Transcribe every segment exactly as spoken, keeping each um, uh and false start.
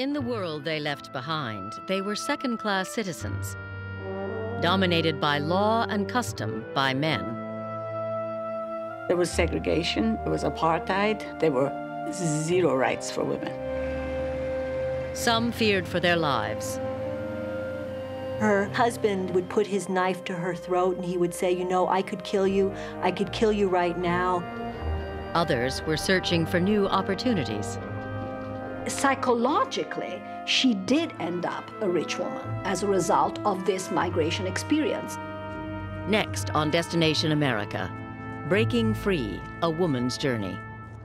In the world they left behind, they were second-class citizens, dominated by law and custom by men. There was segregation, there was apartheid, there were zero rights for women. Some feared for their lives. Her husband would put his knife to her throat and he would say, you know, I could kill you, I could kill you right now. Others were searching for new opportunities. Psychologically, she did end up a rich woman as a result of this migration experience. Next on Destination America, Breaking Free, A Woman's Journey.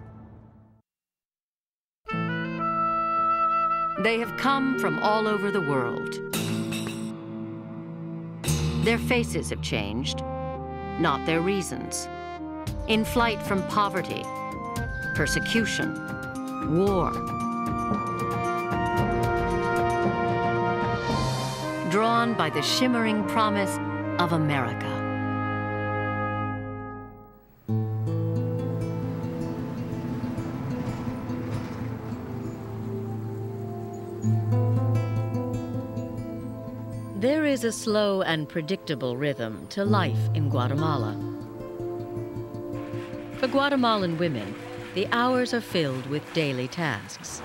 They have come from all over the world. Their faces have changed, not their reasons. In flight from poverty, persecution, war. Drawn by the shimmering promise of America. There is a slow and predictable rhythm to life in Guatemala. For Guatemalan women, the hours are filled with daily tasks.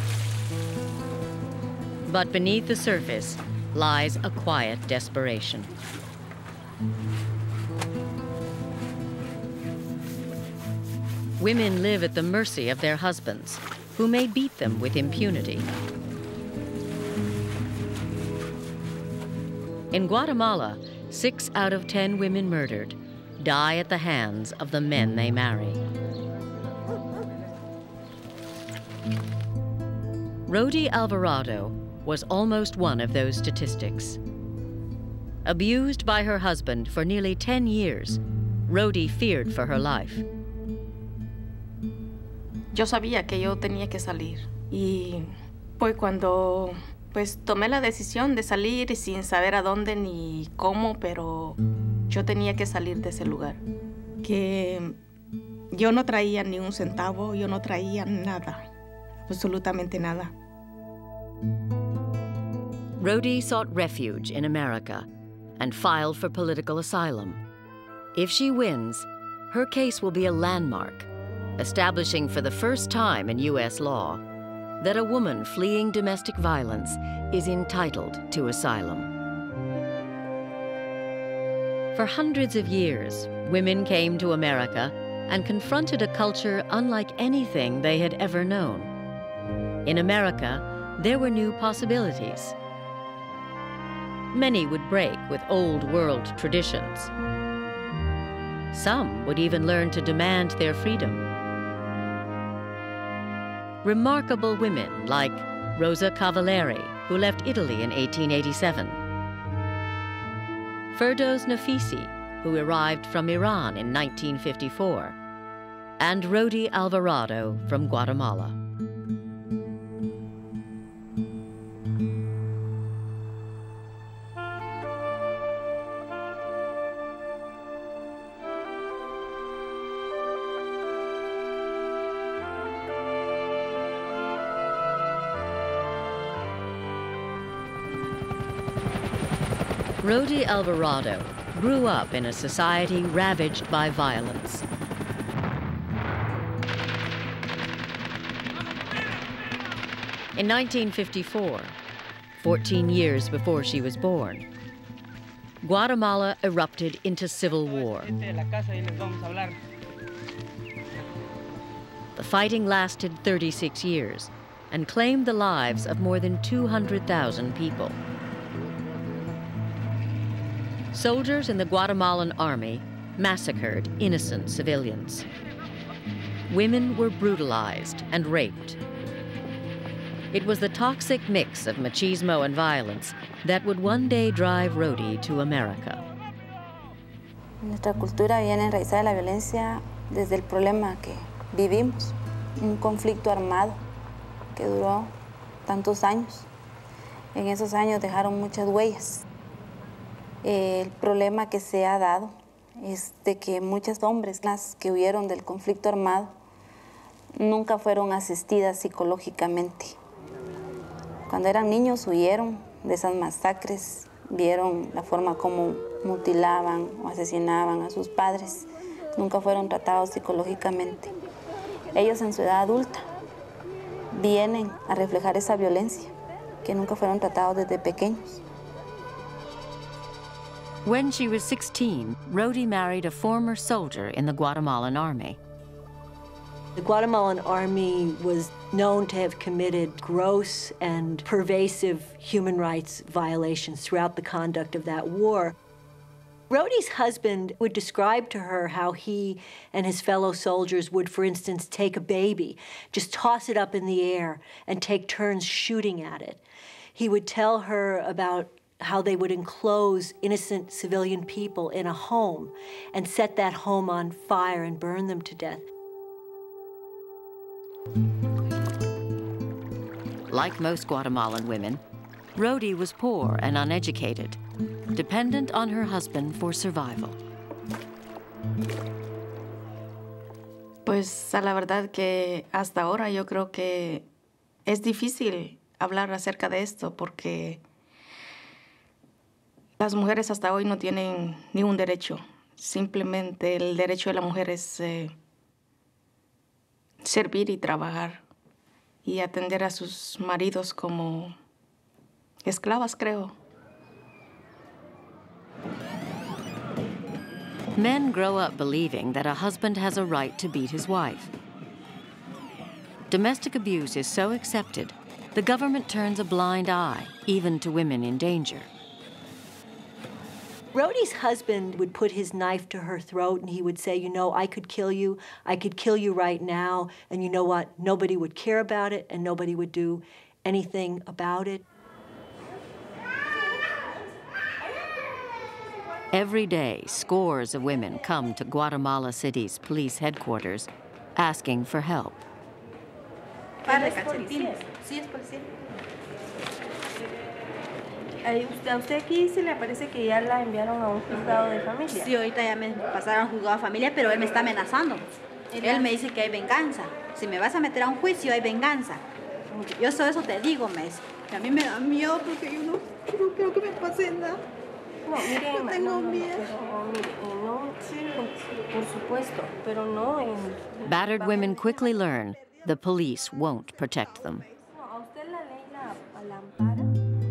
But beneath the surface lies a quiet desperation. Women live at the mercy of their husbands, who may beat them with impunity. In Guatemala, six out of ten women murdered die at the hands of the men they marry. Rody Alvarado was almost one of those statistics. Abused by her husband for nearly ten years, Rody feared for her life. Yo sabía que yo tenía que salir y pues cuando pues tomé la decisión de salir sin saber a dónde ni cómo, pero yo tenía que salir de ese lugar. Que yo no traía ni un centavo, yo no traía nada, absolutamente nada. Rody sought refuge in America and filed for political asylum. If she wins, her case will be a landmark, establishing for the first time in U S law that a woman fleeing domestic violence is entitled to asylum. For hundreds of years, women came to America and confronted a culture unlike anything they had ever known. In America, there were new possibilities. Many would break with old world traditions. Some would even learn to demand their freedom. Remarkable women like Rosa Cavalieri, who left Italy in eighteen eighty-seven. Firdoz Nafisi, who arrived from Iran in nineteen fifty-four. And Rody Alvarado from Guatemala. Rody Alvarado grew up in a society ravaged by violence. In nineteen fifty-four, fourteen years before she was born, Guatemala erupted into civil war. The fighting lasted thirty-six years and claimed the lives of more than two hundred thousand people. Soldiers in the Guatemalan army massacred innocent civilians. Women were brutalized and raped. It was the toxic mix of machismo and violence that would one day drive Rody to America. Nuestra cultura viene enraizada en la violencia desde el problema que vivimos, un conflicto armado que duró tantos años. En esos años dejaron muchas huellas. El problema que se ha dado es de que muchos hombres las que huyeron del conflicto armado nunca fueron asistidas psicológicamente. Cuando eran niños huyeron de esas masacres, vieron la forma como mutilaban o asesinaban a sus padres. Nunca fueron tratados psicológicamente. Ellos en su edad adulta vienen a reflejar esa violencia, que nunca fueron tratados desde pequeños. When she was sixteen, Rhody married a former soldier in the Guatemalan army. The Guatemalan army was known to have committed gross and pervasive human rights violations throughout the conduct of that war. Rhody's husband would describe to her how he and his fellow soldiers would, for instance, take a baby, just toss it up in the air, and take turns shooting at it. He would tell her about how they would enclose innocent civilian people in a home and set that home on fire and burn them to death. Like most Guatemalan women, Rhody was poor and uneducated, dependent on her husband for survival. Pues a la verdad que hasta ahora yo creo que es difícil hablar acerca de esto porque las mujeres hasta hoy no tienen ningún derecho. Simplemente el derecho de la mujer es eh, servir y trabajar y atender a sus maridos como esclavas, creo. Men grow up believing that a husband has a right to beat his wife. Domestic abuse is so accepted, the government turns a blind eye, even to women in danger. Rhody's husband would put his knife to her throat and he would say, you know, I could kill you, I could kill you right now, and you know what? Nobody would care about it and nobody would do anything about it. Every day, scores of women come to Guatemala City's police headquarters asking for help. Padre Calcetines. Sí, es policía. ¿A usted aquí se le aparece que ya la enviaron a un juzgado de familia? Sí, ahorita ya me pasaron a un juzgado de familia, pero él me está amenazando. Él me dice que hay venganza. Si me vas a meter a un juicio, hay venganza. Yo solo eso te digo, me dice. Que a mí me da miedo porque yo no, no quiero que me pase nada. No, mire, no tengo no, no, miedo. No, mire, no, sí, por supuesto, pero no en... Battered women quickly learn the police won't protect them. No, a usted la ley la, la ampara.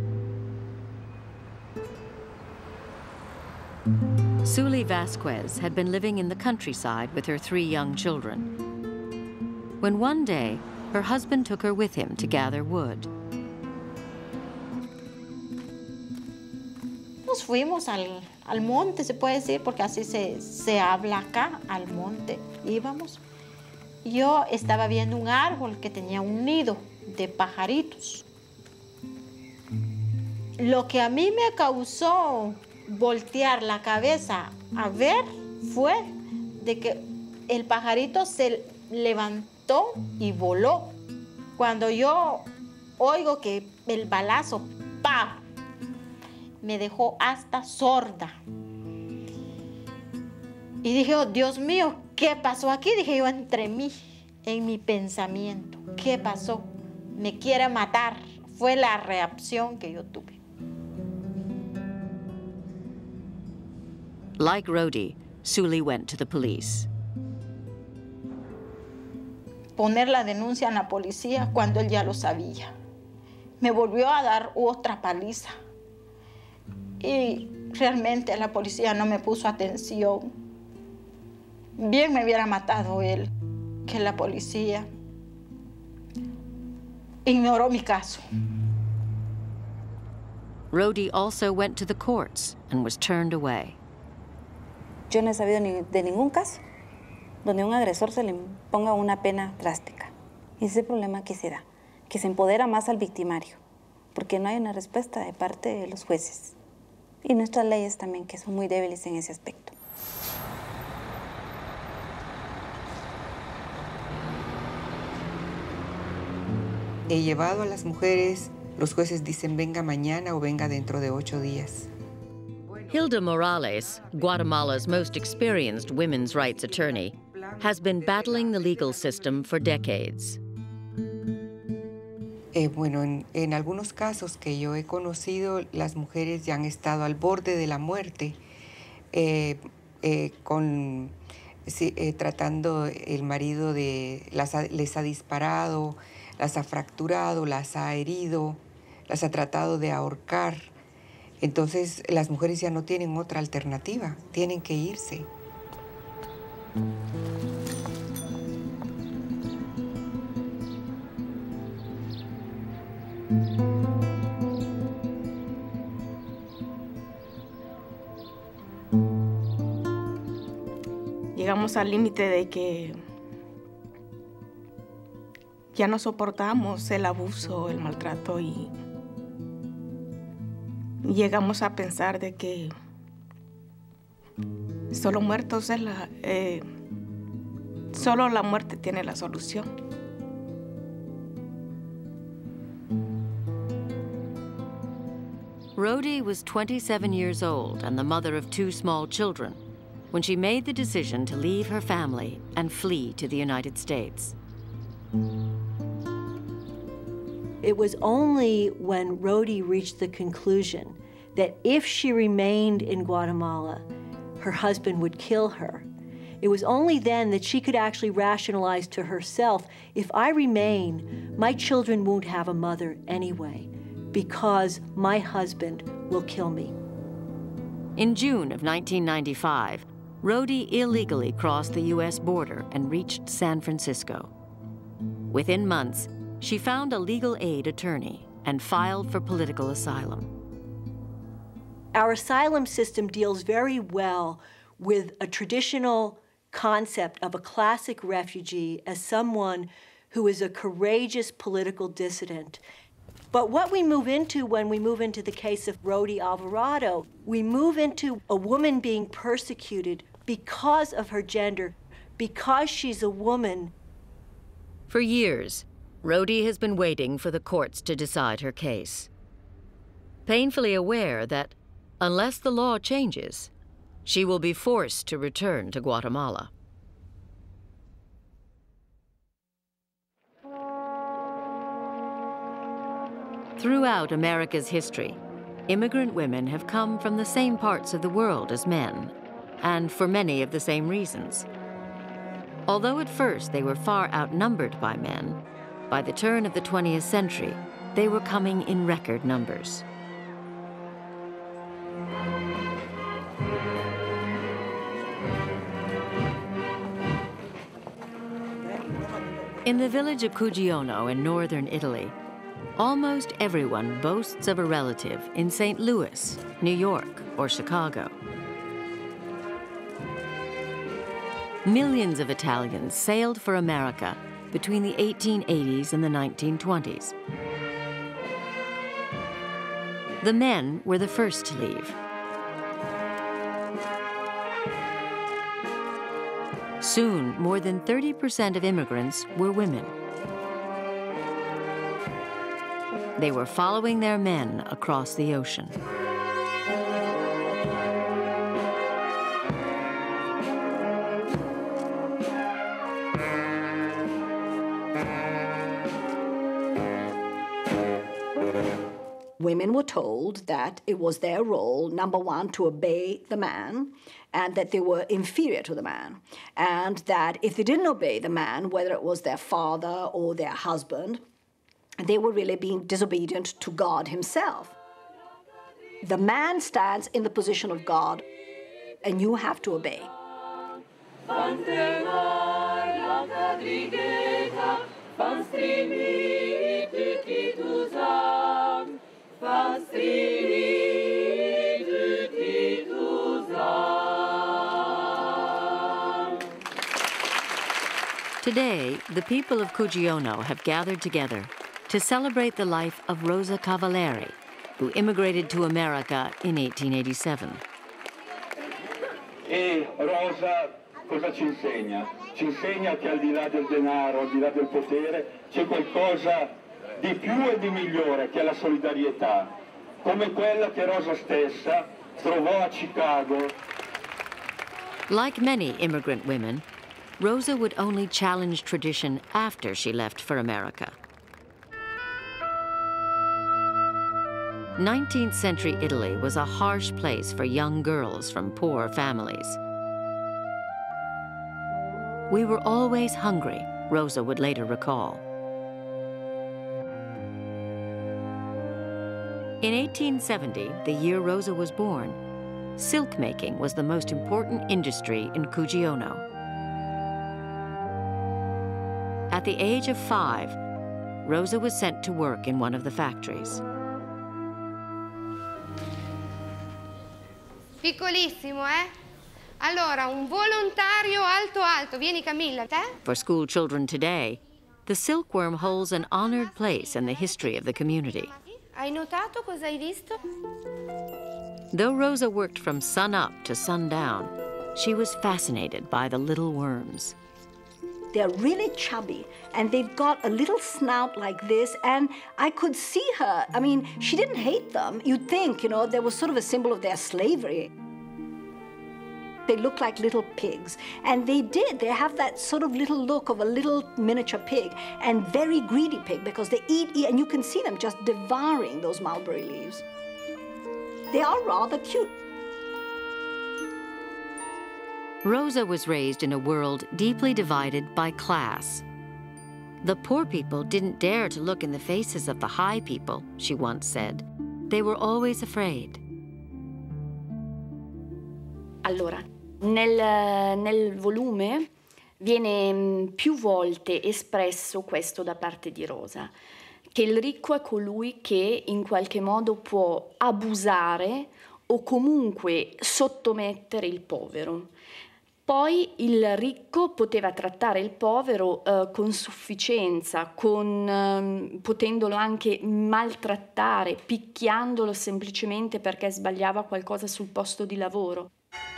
Suli Vasquez had been living in the countryside with her three young children. When one day, her husband took her with him to gather wood. Nos fuimos al, al monte, se puede decir, porque así se, se habla acá, al monte. Íbamos. Yo estaba viendo un árbol que tenía un nido de pajaritos. Lo que a mí me causó voltear la cabeza a ver fue de que el pajarito se levantó y voló. Cuando yo oigo que el balazo, ¡pa!, me dejó hasta sorda. Y dije, oh, Dios mío, ¿qué pasó aquí? Dije yo entre mí, en mi pensamiento. ¿Qué pasó? Me quiere matar. Fue la reacción que yo tuve. Like Rhody, Suli went to the police. Poner la denuncia en la policía cuando él ya lo sabía. Me volvió a dar otra paliza. Y realmente la policía no me puso atención. Bien me hubiera matado él que la policía ignoró mi caso. Rhody also went to the courts and was turned away. Yo no he sabido ni de ningún caso donde a un agresor se le ponga una pena drástica. Y ese es el problema que se da, que se empodera más al victimario, porque no hay una respuesta de parte de los jueces. Y nuestras leyes también, que son muy débiles en ese aspecto. He llevado a las mujeres, los jueces dicen venga mañana o venga dentro de ocho días. Hilda Morales, Guatemala's most experienced women's rights attorney, has been battling the legal system for decades. Eh, bueno, en, en algunos casos que yo he conocido, las mujeres ya han estado al borde de la muerte, eh, eh, con, sí, eh, tratando el marido de, las ha, les ha disparado, las ha fracturado, las ha herido, las ha tratado de ahorcar. Entonces las mujeres ya no tienen otra alternativa, tienen que irse. Llegamos al límite de que ya no soportamos el abuso, el maltrato y llegamos a pensar de que solo muertos es la, eh, solo la muerte tiene la solución. Rhody was twenty-seven years old and the mother of two small children when she made the decision to leave her family and flee to the United States. It was only when Rhody reached the conclusion that if she remained in Guatemala, her husband would kill her. It was only then that she could actually rationalize to herself, if I remain, my children won't have a mother anyway, because my husband will kill me. In June of nineteen ninety-five, Rhody illegally crossed the U S border and reached San Francisco. Within months, she found a legal aid attorney and filed for political asylum. Our asylum system deals very well with a traditional concept of a classic refugee as someone who is a courageous political dissident. But what we move into when we move into the case of Rhody Alvarado, we move into a woman being persecuted because of her gender, because she's a woman. For years, Rhody has been waiting for the courts to decide her case, painfully aware that unless the law changes, she will be forced to return to Guatemala. Throughout America's history, immigrant women have come from the same parts of the world as men, and for many of the same reasons. Although at first they were far outnumbered by men, by the turn of the twentieth century, they were coming in record numbers. In the village of Cugiono in northern Italy, almost everyone boasts of a relative in Saint Louis, New York, or Chicago. Millions of Italians sailed for America between the eighteen eighties and the nineteen twenties. The men were the first to leave. Soon, more than thirty percent of immigrants were women. They were following their men across the ocean. Women were told that it was their role, number one, to obey the man, and that they were inferior to the man, and that if they didn't obey the man, whether it was their father or their husband, they were really being disobedient to God himself. The man stands in the position of God, and you have to obey. Today, the people of Cugiono have gathered together to celebrate the life of Rosa Cavalieri, who immigrated to America in eighteen eighty-seven. E Rosa cosa ci insegna? Ci insegna che al di là del denaro, al di là del potere, c'è qualcosa di più e di migliore che è la solidarietà, come quella che Rosa stessa trovò a Chicago. Like many immigrant women, Rosa would only challenge tradition after she left for America. nineteenth century Italy was a harsh place for young girls from poor families. We were always hungry, Rosa would later recall. In eighteen seventy, the year Rosa was born, silk making was the most important industry in Cuggiono. At the age of five, Rosa was sent to work in one of the factories. Piccolissimo, eh? Allora, un volontario alto alto. Vieni Camilla, te? For school children today, the silkworm holds an honored place in the history of the community. Hai notato cosa hai visto? Though Rosa worked from sun up to sundown, she was fascinated by the little worms. They're really chubby, and they've got a little snout like this, and I could see her. I mean, she didn't hate them. You'd think, you know, they were sort of a symbol of their slavery. They look like little pigs, and they did. They have that sort of little look of a little miniature pig, and very greedy pig, because they eat, eat, and you can see them just devouring those mulberry leaves. They are rather cute. Rosa was raised in a world deeply divided by class. The poor people didn't dare to look in the faces of the high people, she once said. They were always afraid. Allora, nel, nel volume viene più volte espresso questo da parte di Rosa, che il ricco è colui che in qualche modo può abusare o comunque sottomettere il povero. Poi il ricco poteva trattare il povero eh, con sufficienza, con, eh, potendolo anche maltrattare, picchiandolo semplicemente perché sbagliava qualcosa sul posto di lavoro.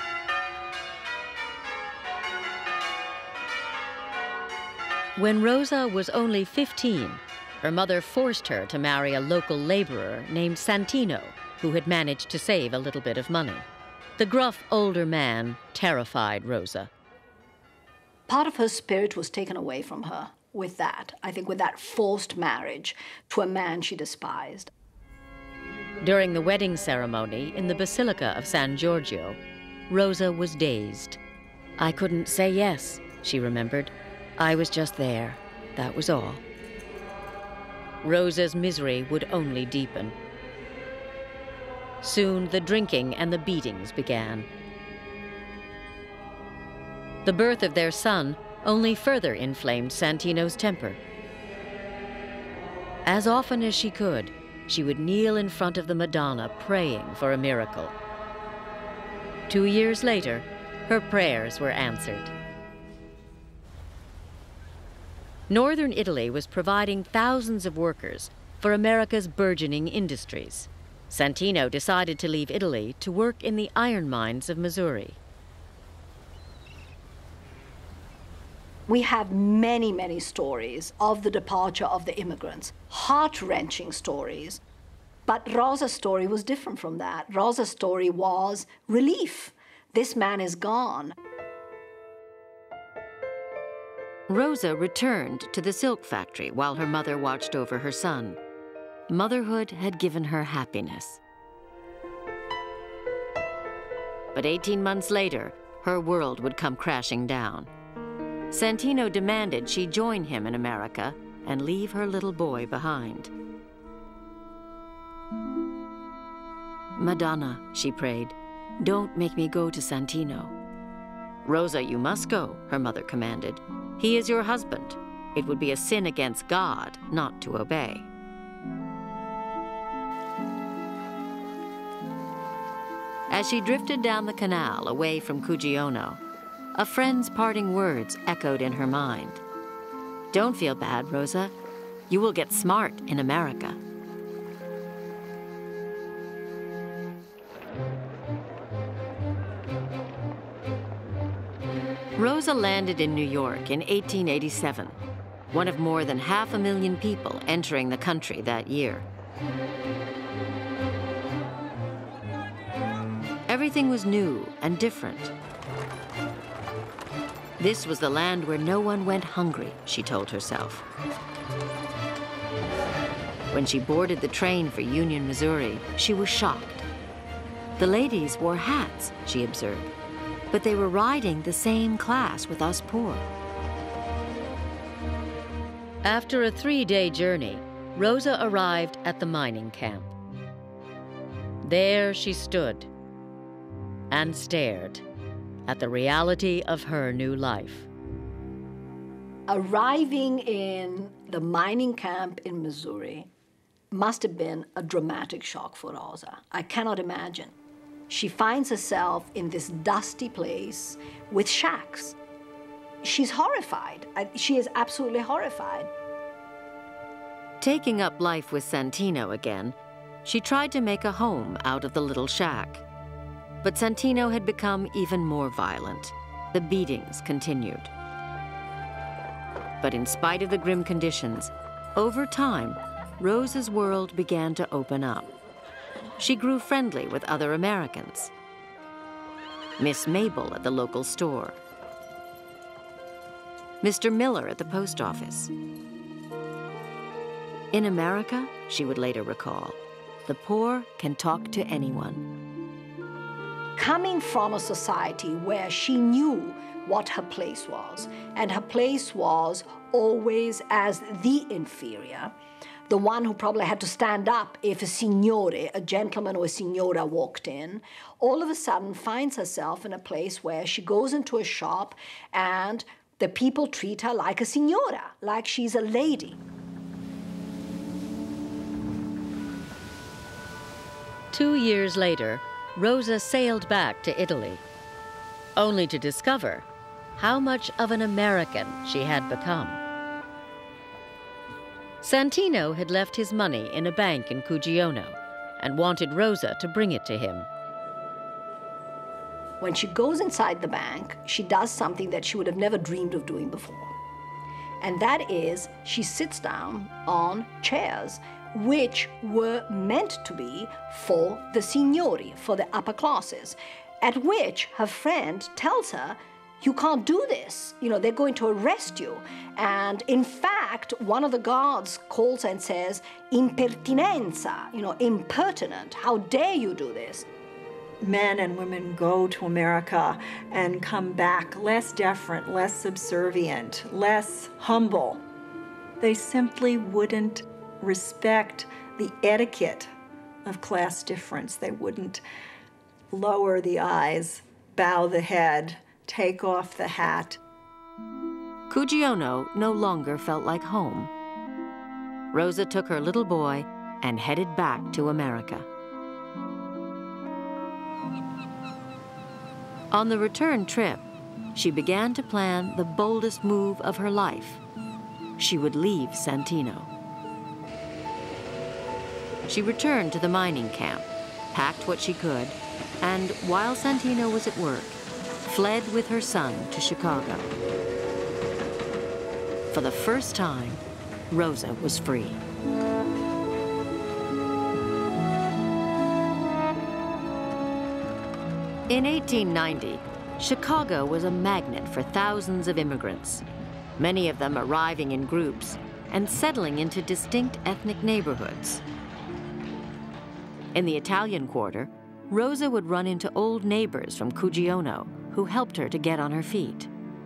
When Rosa was only fifteen, her mother forced her to marry a local laborer named Santino, who had managed to save a little bit of money. The gruff older man terrified Rosa. Part of her spirit was taken away from her with that, I think with that forced marriage to a man she despised. During the wedding ceremony in the Basilica of San Giorgio, Rosa was dazed. I couldn't say yes, she remembered. I was just there, that was all. Rosa's misery would only deepen. Soon the drinking and the beatings began. The birth of their son only further inflamed Santino's temper. As often as she could, she would kneel in front of the Madonna praying for a miracle. Two years later, her prayers were answered. Northern Italy was providing thousands of workers for America's burgeoning industries. Santino decided to leave Italy to work in the iron mines of Missouri. We have many, many stories of the departure of the immigrants, heart-wrenching stories. But Rosa's story was different from that. Rosa's story was relief. This man is gone. Rosa returned to the silk factory while her mother watched over her son. Motherhood had given her happiness. But eighteen months later, her world would come crashing down. Santino demanded she join him in America and leave her little boy behind. Madonna, she prayed, don't make me go to Santino. Rosa, you must go, her mother commanded. He is your husband. It would be a sin against God not to obey. As she drifted down the canal away from Cuggiono, a friend's parting words echoed in her mind. Don't feel bad, Rosa. You will get smart in America. Rosa landed in New York in eighteen eighty-seven, one of more than half a million people entering the country that year. Everything was new and different. This was the land where no one went hungry, she told herself. When she boarded the train for Union, Missouri, she was shocked. The ladies wore hats, she observed, but they were riding the same class with us poor. After a three-day journey, Rosa arrived at the mining camp. There she stood and stared at the reality of her new life. Arriving in the mining camp in Missouri must have been a dramatic shock for Rosa. I cannot imagine. She finds herself in this dusty place with shacks. She's horrified. She is absolutely horrified. Taking up life with Santino again, she tried to make a home out of the little shack. But Santino had become even more violent. The beatings continued. But in spite of the grim conditions, over time, Rosa's world began to open up. She grew friendly with other Americans. Miss Mabel at the local store. Mister Miller at the post office. In America, she would later recall, the poor can talk to anyone. Coming from a society where she knew what her place was, and her place was always as the inferior, the one who probably had to stand up if a signore, a gentleman or a signora walked in, all of a sudden finds herself in a place where she goes into a shop and the people treat her like a signora, like she's a lady. Two years later, Rosa sailed back to Italy, only to discover how much of an American she had become. Santino had left his money in a bank in Cugiono and wanted Rosa to bring it to him. When she goes inside the bank, she does something that she would have never dreamed of doing before. And that is, she sits down on chairs which were meant to be for the signori, for the upper classes, at which her friend tells her, you can't do this. You know, they're going to arrest you. And in fact, one of the guards calls her and says, impertinenza, you know, impertinent. How dare you do this? Men and women go to America and come back less deferent, less subservient, less humble. They simply wouldn't respect the etiquette of class difference. They wouldn't lower the eyes, bow the head, take off the hat. Cugiono no longer felt like home. Rosa took her little boy and headed back to America. On the return trip, she began to plan the boldest move of her life. She would leave Santino. She returned to the mining camp, packed what she could, and while Santino was at work, fled with her son to Chicago. For the first time, Rosa was free. In eighteen ninety, Chicago was a magnet for thousands of immigrants, many of them arriving in groups and settling into distinct ethnic neighborhoods. In the Italian Quarter, Rosa would run into old neighbors from Cugiono who helped her to get on her feet.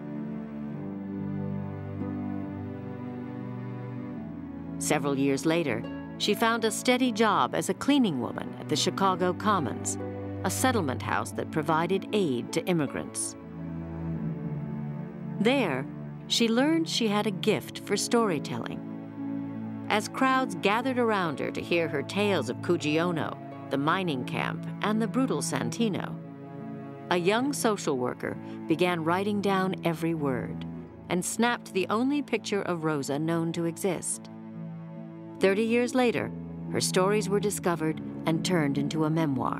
Several years later, she found a steady job as a cleaning woman at the Chicago Commons, a settlement house that provided aid to immigrants. There, she learned she had a gift for storytelling. As crowds gathered around her to hear her tales of Cugiono, the mining camp, and the brutal Santino, a young social worker began writing down every word and snapped the only picture of Rosa known to exist. Thirty years later, her stories were discovered and turned into a memoir.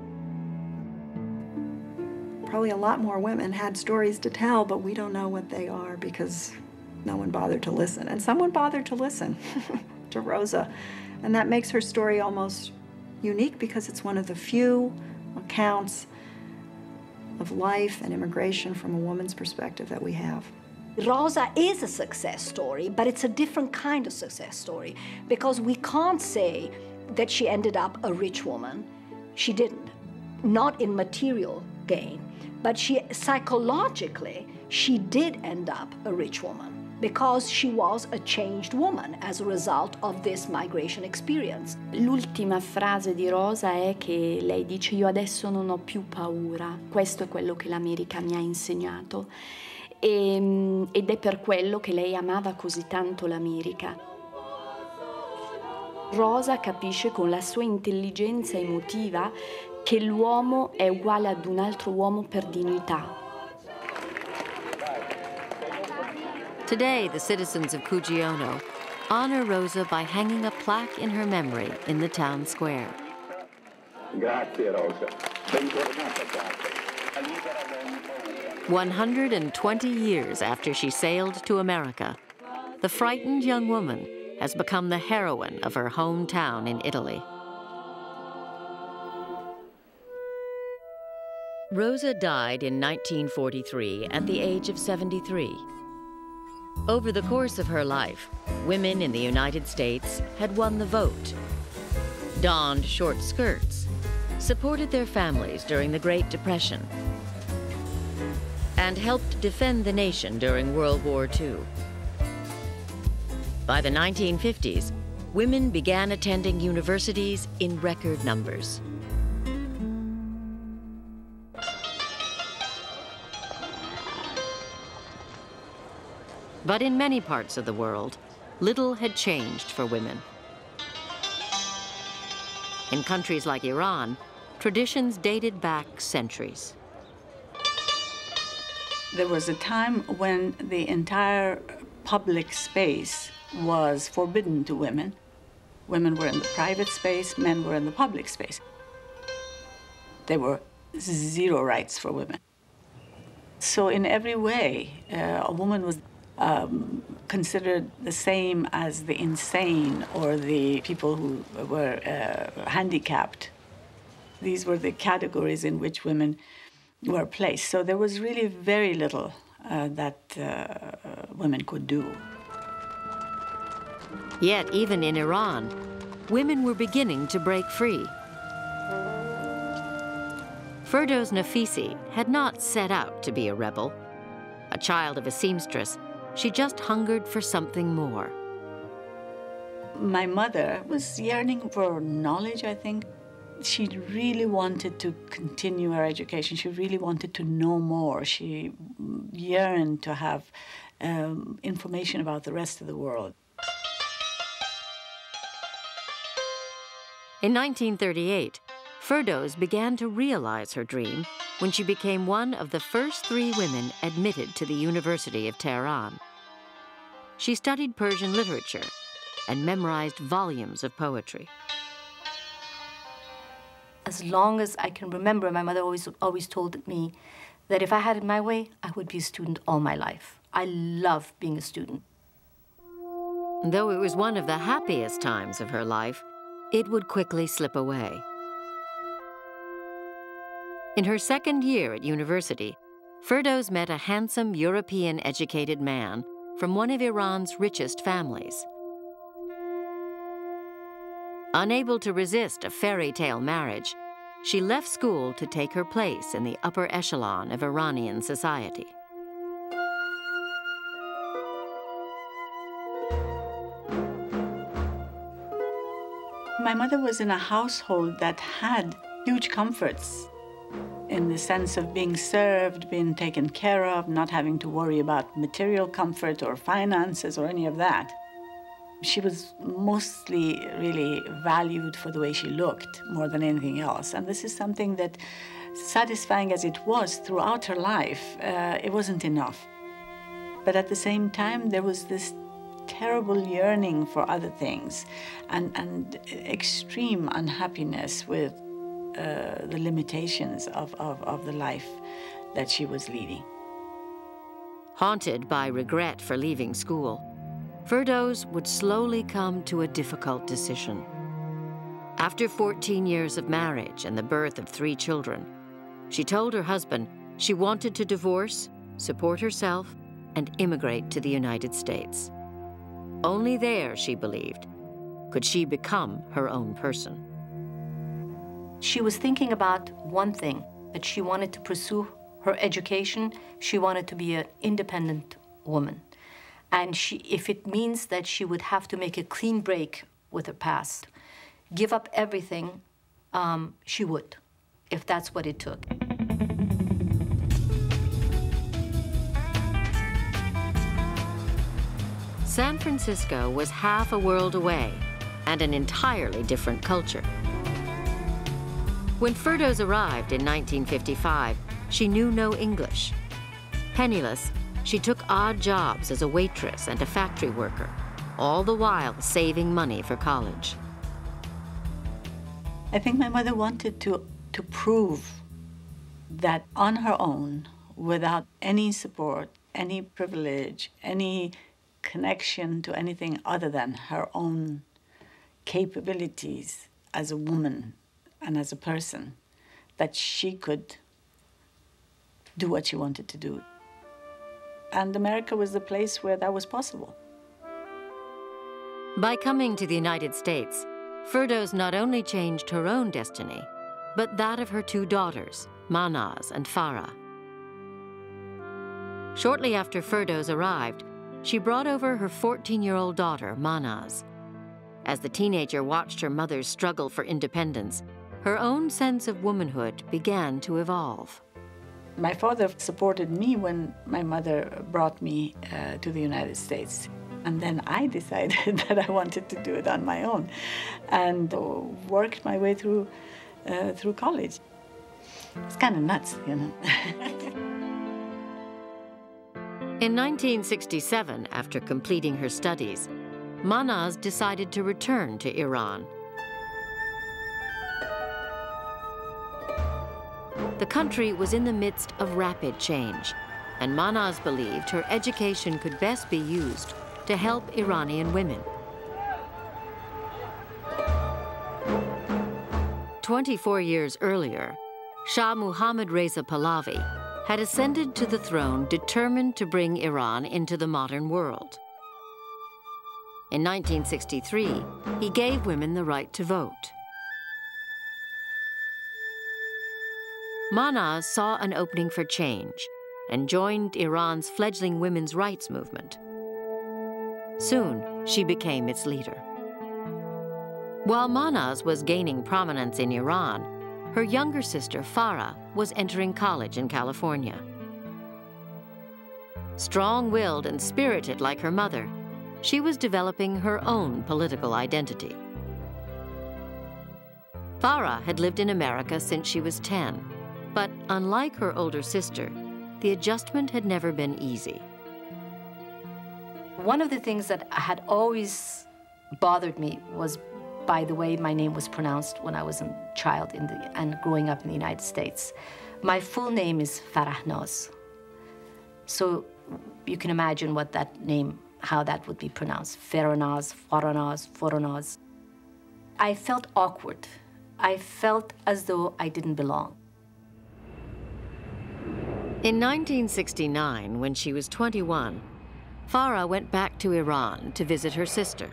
Probably a lot more women had stories to tell, but we don't know what they are because no one bothered to listen. And someone bothered to listen to Rosa. And that makes her story almost unique because it's one of the few accounts of life and immigration from a woman's perspective that we have. Rosa is a success story, but it's a different kind of success story because we can't say that she ended up a rich woman. She didn't, not in material gain, but she psychologically, she did end up a rich woman because she was a changed woman as a result of this migration experience. L'ultima frase di Rosa è che lei dice: io adesso non ho più paura, questo è quello che l'America mi ha insegnato. E, ed è per quello che lei amava così tanto l'America. Rosa capisce con la sua intelligenza emotiva che l'uomo è uguale ad un altro uomo per dignità. Today, the citizens of Cuggiono honor Rosa by hanging a plaque in her memory in the town square. Grazie, Rosa. Bentornata, one hundred twenty years after she sailed to America, the frightened young woman has become the heroine of her hometown in Italy. Rosa died in nineteen forty-three at the age of seventy-three. Over the course of her life, women in the United States had won the vote, donned short skirts, supported their families during the Great Depression, and helped defend the nation during World War Two. By the nineteen fifties, women began attending universities in record numbers. But in many parts of the world, little had changed for women. In countries like Iran, traditions dated back centuries. There was a time when the entire public space was forbidden to women. Women were in the private space, men were in the public space. There were zero rights for women. So in every way, uh, a woman was um, considered the same as the insane or the people who were uh, handicapped. These were the categories in which women were placed. So there was really very little uh, that uh, women could do. Yet, even in Iran, women were beginning to break free. Firdoz Nafisi had not set out to be a rebel. A child of a seamstress, she just hungered for something more. My mother was yearning for knowledge, I think. She really wanted to continue her education. She really wanted to know more. She yearned to have um, information about the rest of the world. In nineteen thirty-eight, Firdoz began to realize her dream when she became one of the first three women admitted to the University of Tehran. She studied Persian literature and memorized volumes of poetry. As long as I can remember, my mother always, always told me that if I had it my way, I would be a student all my life. I love being a student. Though it was one of the happiest times of her life, it would quickly slip away. In her second year at university, Firdoz met a handsome European-educated man from one of Iran's richest families. Unable to resist a fairy tale marriage, she left school to take her place in the upper echelon of Iranian society. My mother was in a household that had huge comforts in the sense of being served, being taken care of, not having to worry about material comfort or finances or any of that. She was mostly really valued for the way she looked more than anything else. And this is something that, satisfying as it was throughout her life, uh, it wasn't enough. But at the same time, there was this terrible yearning for other things and, and extreme unhappiness with uh, the limitations of, of, of the life that she was leading. Haunted by regret for leaving school, Firdoz would slowly come to a difficult decision. After fourteen years of marriage and the birth of three children, she told her husband she wanted to divorce, support herself, and immigrate to the United States. Only there, she believed, could she become her own person. She was thinking about one thing, that she wanted to pursue her education. She wanted to be an independent woman. And she, if it means that she would have to make a clean break with her past, give up everything, um, she would, if that's what it took. San Francisco was half a world away and an entirely different culture. When Firdos arrived in nineteen fifty-five, she knew no English. Penniless, she took odd jobs as a waitress and a factory worker, all the while saving money for college. I think my mother wanted to, to prove that on her own, without any support, any privilege, any connection to anything other than her own capabilities as a woman and as a person, that she could do what she wanted to do. And America was the place where that was possible. By coming to the United States, Firdos not only changed her own destiny, but that of her two daughters, Mahnaz and Farah. Shortly after Firdos arrived, she brought over her fourteen-year-old daughter, Mahnaz. As the teenager watched her mother's struggle for independence, her own sense of womanhood began to evolve. My father supported me when my mother brought me uh, to the United States. And then I decided that I wanted to do it on my own and uh, worked my way through, uh, through college. It's kind of nuts, you know. In nineteen sixty-seven, after completing her studies, Mahnaz decided to return to Iran. The country was in the midst of rapid change, and Mahnaz believed her education could best be used to help Iranian women. Twenty-four years earlier, Shah Muhammad Reza Pahlavi had ascended to the throne determined to bring Iran into the modern world. In nineteen sixty-three, he gave women the right to vote. Mahnaz saw an opening for change and joined Iran's fledgling women's rights movement. Soon, she became its leader. While Mahnaz was gaining prominence in Iran, her younger sister, Farah, was entering college in California. Strong-willed and spirited like her mother, she was developing her own political identity. Farah had lived in America since she was ten, but unlike her older sister, the adjustment had never been easy. One of the things that had always bothered me was by the way my name was pronounced when I was a child in the, and growing up in the United States. My full name is Farahnaz. So you can imagine what that name, how that would be pronounced. Farahnaz, Farahnaz, Farahnaz. I felt awkward. I felt as though I didn't belong. In nineteen sixty-nine, when she was twenty-one, Farah went back to Iran to visit her sister.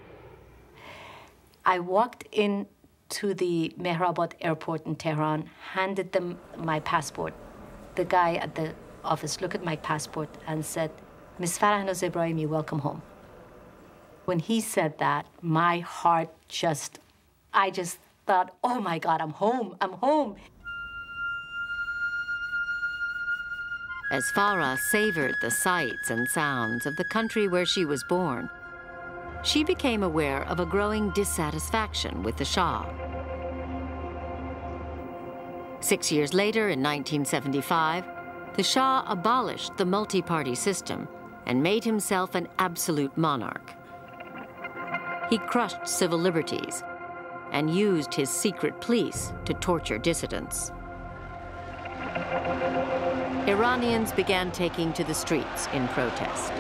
I walked in to the Mehrabad airport in Tehran, handed them my passport. The guy at the office looked at my passport and said, "Miss Farahnaz Ebrahimi, welcome home." When he said that, my heart just, I just thought, oh my God, I'm home, I'm home. As Farah savored the sights and sounds of the country where she was born, she became aware of a growing dissatisfaction with the Shah. Six years later, in nineteen seventy-five, the Shah abolished the multi-party system and made himself an absolute monarch. He crushed civil liberties and used his secret police to torture dissidents. Iranians began taking to the streets in protest.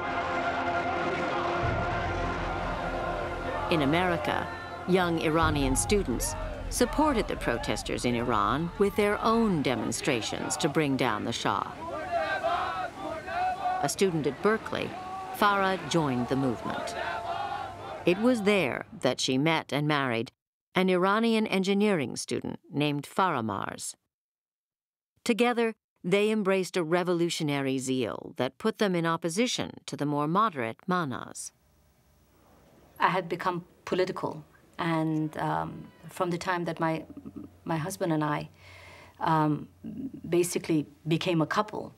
In America, young Iranian students supported the protesters in Iran with their own demonstrations to bring down the Shah. a student at Berkeley, Farah joined the movement. It was there that she met and married an Iranian engineering student named Faramarz. Together, they embraced a revolutionary zeal that put them in opposition to the more moderate Mahnaz. I had become political, and um, from the time that my, my husband and I um, basically became a couple,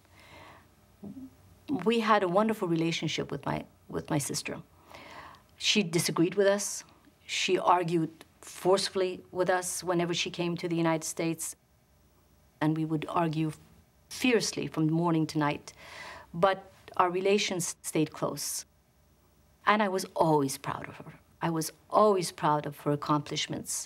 we had a wonderful relationship with my, with my sister. She disagreed with us. She argued forcefully with us whenever she came to the United States, and we would argue fiercely from morning to night. But our relations stayed close. And I was always proud of her. I was always proud of her accomplishments.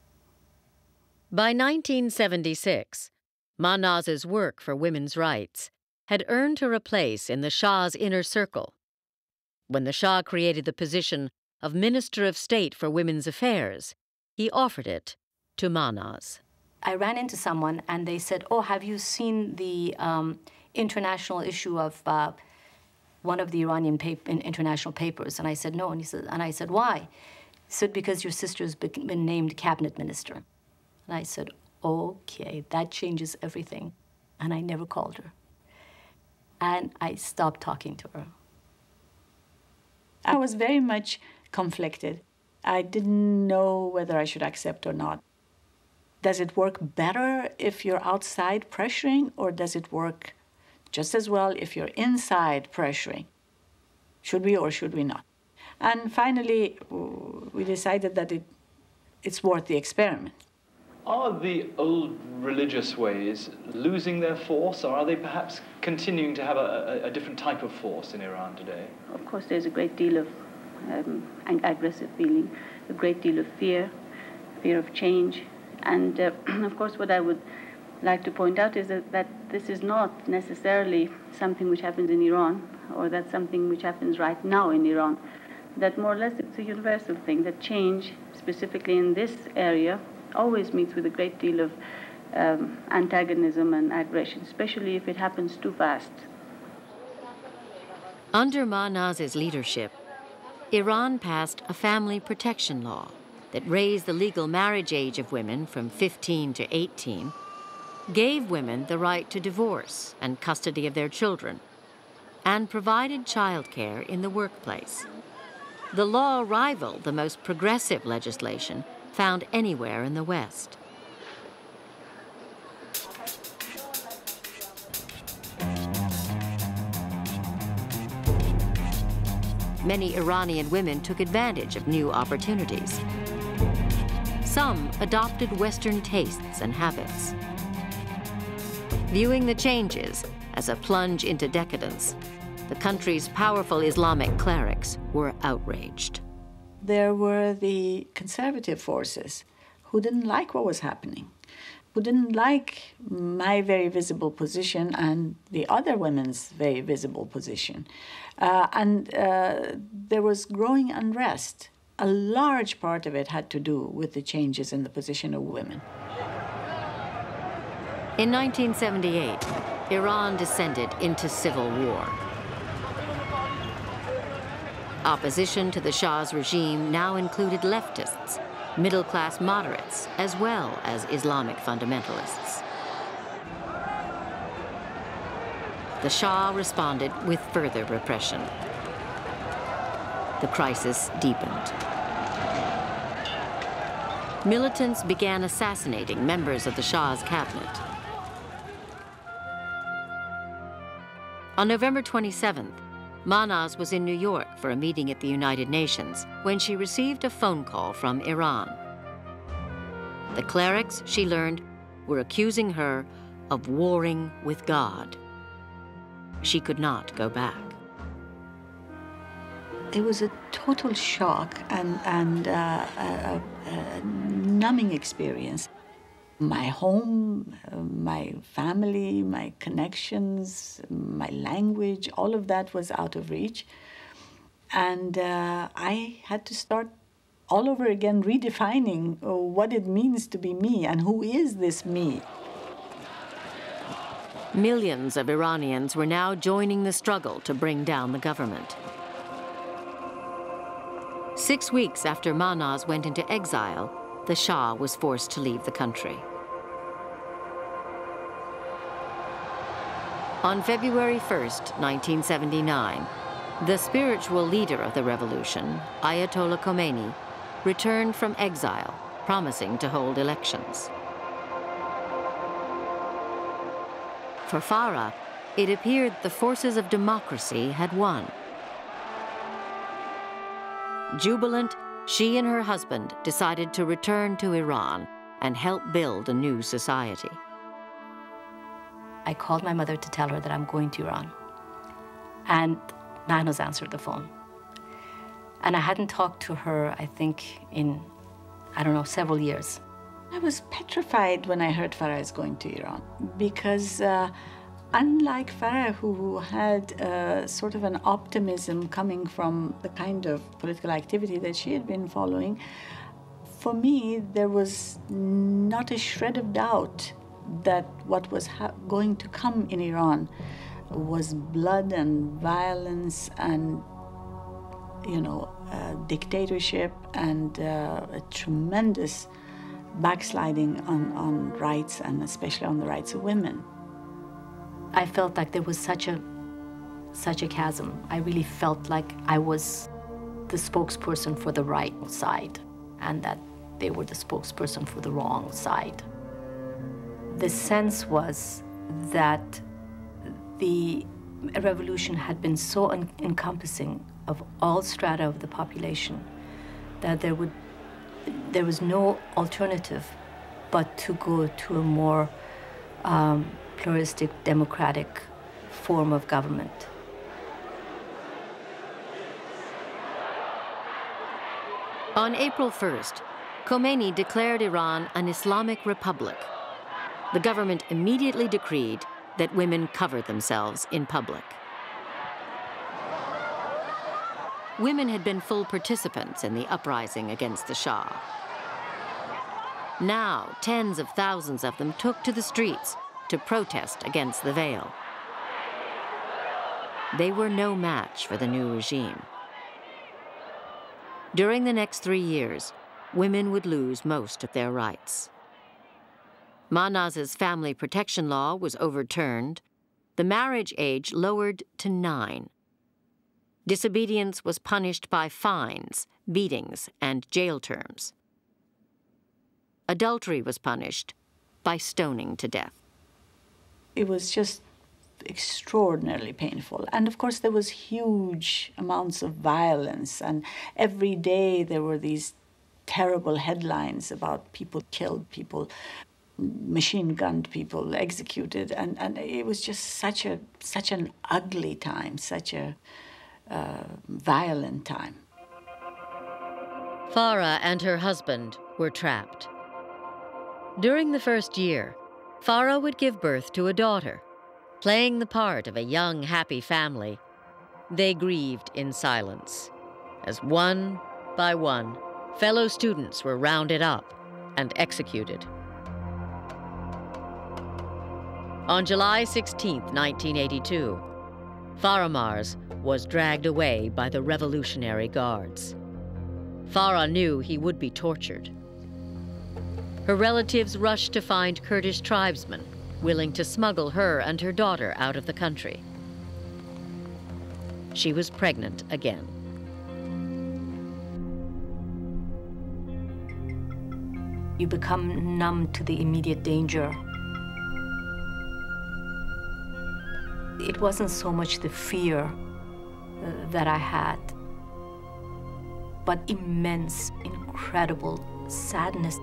By nineteen seventy-six, Mahnaz's work for women's rights had earned her a place in the Shah's inner circle. When the Shah created the position of Minister of State for Women's Affairs, he offered it to Mahnaz. I ran into someone and they said, oh, have you seen the um, international issue of uh, one of the Iranian pap international papers? And I said, no. And, he said, and I said, why? He said, because your sister's been named cabinet minister. And I said, okay, that changes everything. And I never called her. And I stopped talking to her. I was very much conflicted. I didn't know whether I should accept or not. Does it work better if you're outside pressuring, or does it work just as well if you're inside pressuring? Should we or should we not? And finally, we decided that it, it's worth the experiment. Are the old religious ways losing their force, or are they perhaps continuing to have a, a, a different type of force in Iran today? Of course, there's a great deal of um, aggressive feeling, a great deal of fear, fear of change. And uh, of course, what I would like to point out is that, that this is not necessarily something which happens in Iran, or that's something which happens right now in Iran. That more or less it's a universal thing, that change, specifically in this area, always meets with a great deal of um, antagonism and aggression, especially if it happens too fast. Under Mahnaz's leadership, Iran passed a family protection law that raised the legal marriage age of women from fifteen to eighteen, gave women the right to divorce and custody of their children, and provided childcare in the workplace. The law rivaled the most progressive legislation found anywhere in the West. Many Iranian women took advantage of new opportunities. Some adopted Western tastes and habits. Viewing the changes as a plunge into decadence, the country's powerful Islamic clerics were outraged. There were the conservative forces who didn't like what was happening, who didn't like my very visible position and the other women's very visible position. Uh, and uh, there was growing unrest. A large part of it had to do with the changes in the position of women. In nineteen seventy-eight, Iran descended into civil war. Opposition to the Shah's regime now included leftists, middle-class moderates, as well as Islamic fundamentalists. The Shah responded with further repression. The crisis deepened. Militants began assassinating members of the Shah's cabinet. On November twenty-seventh, Mahnaz was in New York for a meeting at the United Nations when she received a phone call from Iran. The clerics, she learned, were accusing her of warring with God. She could not go back. It was a total shock and, and uh, a, a numbing experience. My home, uh, my family, my connections, my language, all of that was out of reach. And uh, I had to start all over again redefining uh, what it means to be me and who is this me. Millions of Iranians were now joining the struggle to bring down the government. Six weeks after Mahnaz went into exile, the Shah was forced to leave the country. On February first, nineteen seventy-nine, the spiritual leader of the revolution, Ayatollah Khomeini, returned from exile, promising to hold elections. For Farah, it appeared the forces of democracy had won. Jubilant, she and her husband decided to return to Iran and help build a new society. I called my mother to tell her that I'm going to Iran. And Mahnaz answered the phone. And I hadn't talked to her, I think, in, I don't know, several years. I was petrified when I heard Farah is going to Iran because uh, unlike Farah, who had uh, sort of an optimism coming from the kind of political activity that she had been following, for me, there was not a shred of doubt that what was ha going to come in Iran was blood and violence and, you know, uh, dictatorship and uh, a tremendous backsliding on, on rights, and especially on the rights of women. I felt like there was such a, such a chasm. I really felt like I was the spokesperson for the right side, and that they were the spokesperson for the wrong side. The sense was that the revolution had been so en encompassing of all strata of the population that there would there was no alternative but to go to a more um, pluralistic, democratic form of government. On April first, Khomeini declared Iran an Islamic republic. The government immediately decreed that women cover themselves in public. Women had been full participants in the uprising against the Shah. Now, tens of thousands of them took to the streets to protest against the veil. They were no match for the new regime. During the next three years, women would lose most of their rights. Mahnaz's family protection law was overturned, the marriage age lowered to nine. Disobedience was punished by fines, beatings, and jail terms. Adultery was punished by stoning to death. It was just extraordinarily painful. And of course, there was huge amounts of violence, and every day there were these terrible headlines about people killed, people machine-gunned, people executed, and, and it was just such a such an ugly time, such a uh, violent time. Farah and her husband were trapped. During the first year, Farah would give birth to a daughter. Playing the part of a young, happy family, they grieved in silence, as one by one, fellow students were rounded up and executed. On July sixteenth, nineteen eighty-two, Farah Mars was dragged away by the Revolutionary Guards. Farah knew he would be tortured. Her relatives rushed to find Kurdish tribesmen willing to smuggle her and her daughter out of the country. She was pregnant again. You become numb to the immediate danger. It wasn't so much the fear uh, that I had, but immense, incredible sadness.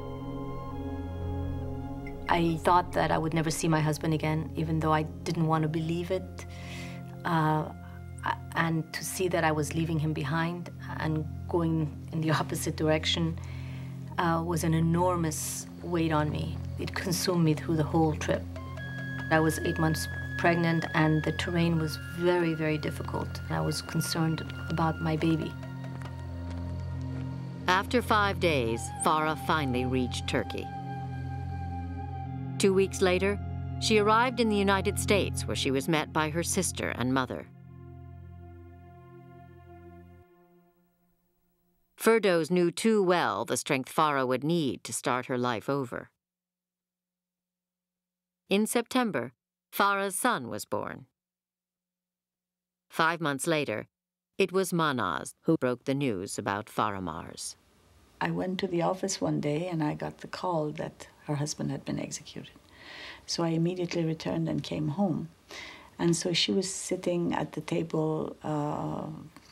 I thought that I would never see my husband again, even though I didn't want to believe it. Uh, and to see that I was leaving him behind and going in the opposite direction uh, was an enormous weight on me. It consumed me through the whole trip. I was eight months pregnant, and the terrain was very, very difficult. I was concerned about my baby. After five days, Farah finally reached Turkey. Two weeks later, she arrived in the United States, where she was met by her sister and mother. Firdows knew too well the strength Farah would need to start her life over. In September, Farah's son was born. Five months later, it was Mahnaz who broke the news about Farah Mars. I went to the office one day and I got the call that her husband had been executed. So I immediately returned and came home. And so she was sitting at the table uh,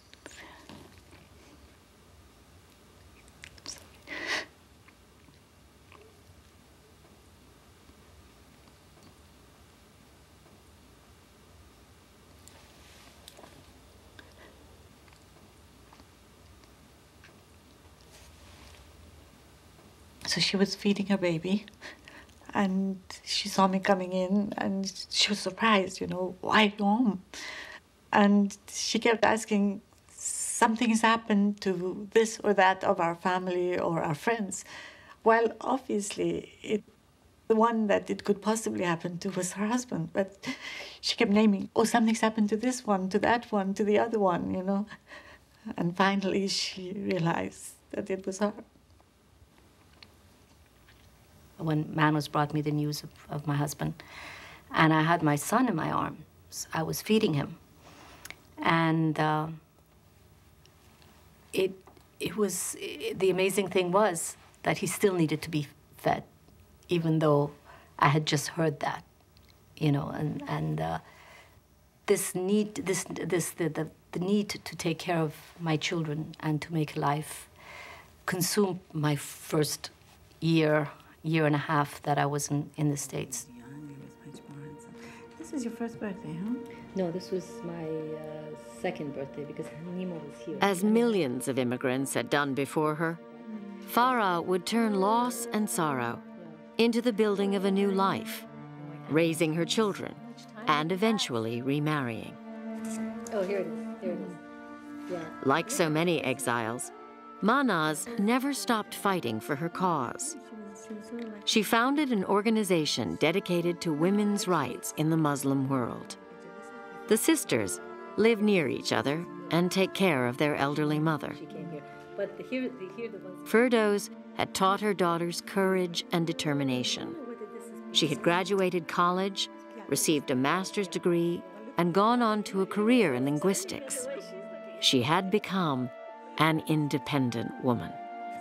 So she was feeding her baby, and she saw me coming in, and she was surprised, you know, why are you home? And she kept asking, something has happened to this or that of our family or our friends. Well, obviously, it, the one that it could possibly happen to was her husband, but she kept naming, oh, something's happened to this one, to that one, to the other one, you know. And finally, she realized that it was her. When Mahnaz brought me the news of, of my husband, and I had my son in my arms. I was feeding him. And uh, it, it was, it, the amazing thing was that he still needed to be fed, even though I had just heard that, you know, and, and uh, this need, this, this, the, the, the need to take care of my children and to make life consumed my first year year and a half that I was in, in the States. This is your first birthday, huh? No, this was my uh, second birthday because Nima was here. As millions of immigrants had done before her, Farah would turn loss and sorrow into the building of a new life, raising her children and eventually remarrying. Oh, here it is, here it is. Yeah. Like so many exiles, Mahnaz never stopped fighting for her cause. She founded an organization dedicated to women's rights in the Muslim world. The sisters live near each other and take care of their elderly mother. Firdows had taught her daughters courage and determination. She had graduated college, received a master's degree, and gone on to a career in linguistics. She had become an independent woman.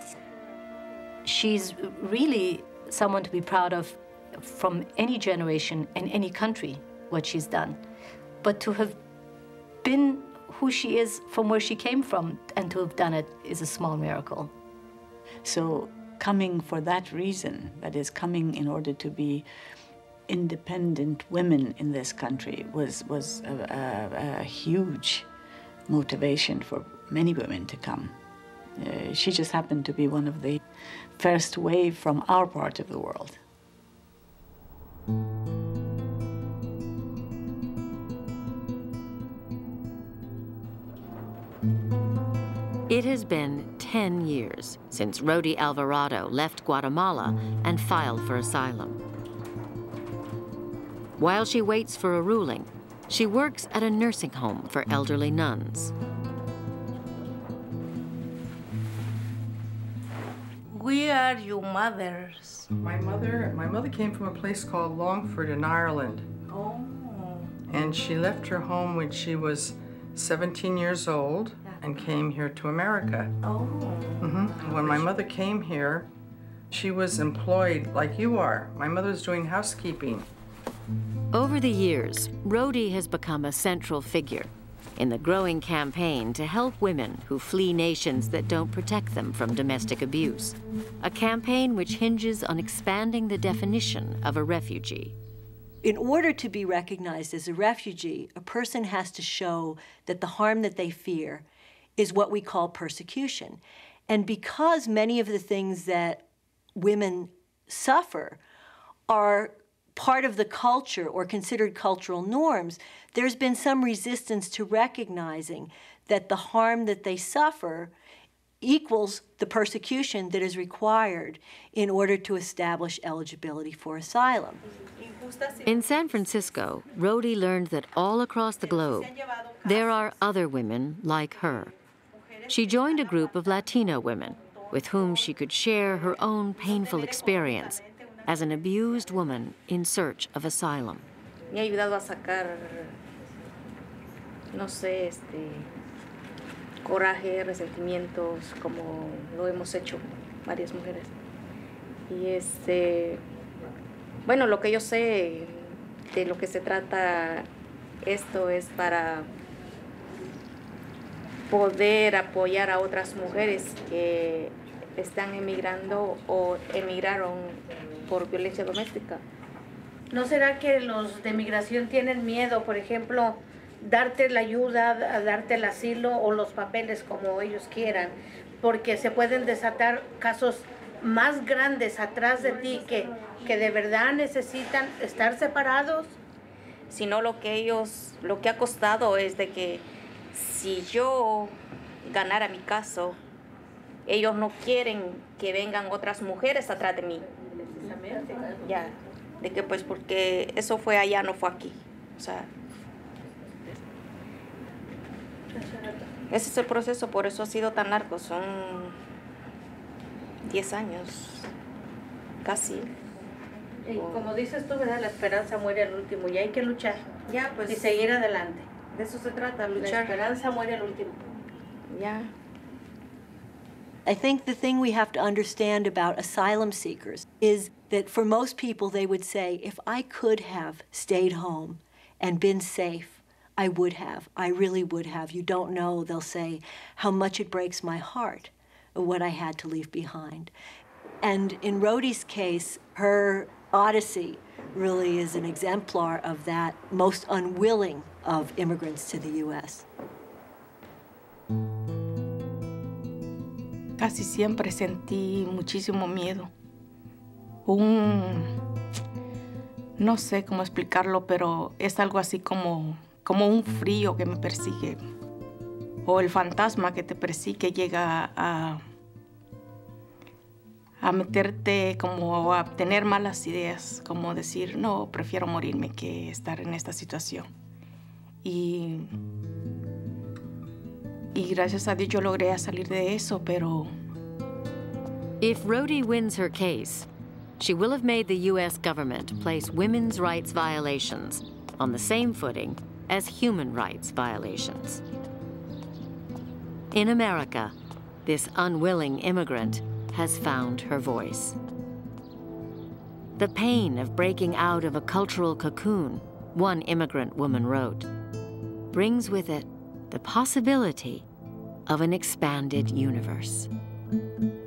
She's really someone to be proud of from any generation and any country, what she's done. But to have been who she is from where she came from and to have done it is a small miracle. So coming for that reason, that is, coming in order to be independent women in this country, was, was a, a, a huge motivation for many women to come. Uh, she just happened to be one of the first wave from our part of the world. It has been ten years since Rodi Alvarado left Guatemala and filed for asylum. While she waits for a ruling, she works at a nursing home for elderly nuns. We are your mothers. My mother, my mother came from a place called Longford in Ireland. Oh. And she left her home when she was seventeen years old and came here to America. Oh. Mm-hmm. When my mother came here, she was employed like you are. My mother's doing housekeeping. Over the years, Rodi has become a central figure in the growing campaign to help women who flee nations that don't protect them from domestic abuse, a campaign which hinges on expanding the definition of a refugee. In order to be recognized as a refugee, a person has to show that the harm that they fear is what we call persecution. And because many of the things that women suffer are part of the culture or considered cultural norms, there's been some resistance to recognizing that the harm that they suffer equals the persecution that is required in order to establish eligibility for asylum. In San Francisco, Rhody learned that all across the globe, there are other women like her. She joined a group of Latina women with whom she could share her own painful experience as an abused woman in search of asylum. Me ha ayudado a sacar, no sé, este, coraje, resentimientos, como lo hemos hecho varias mujeres. Y este, bueno, lo que yo sé de lo que se trata esto es para poder apoyar a otras mujeres que están emigrando o emigraron por violencia doméstica. ¿No será que los de migración tienen miedo, por ejemplo, darte la ayuda, a darte el asilo o los papeles como ellos quieran? Porque se pueden desatar casos más grandes atrás de ti que, que de verdad necesitan estar separados. Sino lo que ellos, lo que ha costado es de que si yo ganara mi caso, ellos no quieren que vengan otras mujeres atrás de mí. Ya, de que pues porque eso fue allá, no fue aquí. O sea, ese es el proceso, por eso ha sido tan largo, son diez años, casi. Y como dices tú, ¿verdad? La esperanza muere al último y hay que luchar. Ya, pues, y seguir adelante. De eso se trata, luchar. La esperanza muere al último. Ya. I think the thing we have to understand about asylum seekers is that for most people they would say, if I could have stayed home and been safe, I would have. I really would have. You don't know, they'll say, how much it breaks my heart what I had to leave behind. And in Rhody's case, her odyssey really is an exemplar of that most unwilling of immigrants to the U S. Casi siempre sentí muchísimo miedo. Un... no sé cómo explicarlo, pero es algo así como, como un frío que me persigue. O el fantasma que te persigue llega a, a meterte, como a tener malas ideas, como decir, no, prefiero morirme que estar en esta situación. Y... Y gracias a Dios yo logré salir de eso, pero... If Rhody wins her case, she will have made the U S government place women's rights violations on the same footing as human rights violations. In America, this unwilling immigrant has found her voice. The pain of breaking out of a cultural cocoon, one immigrant woman wrote, brings with it the possibility of an expanded universe.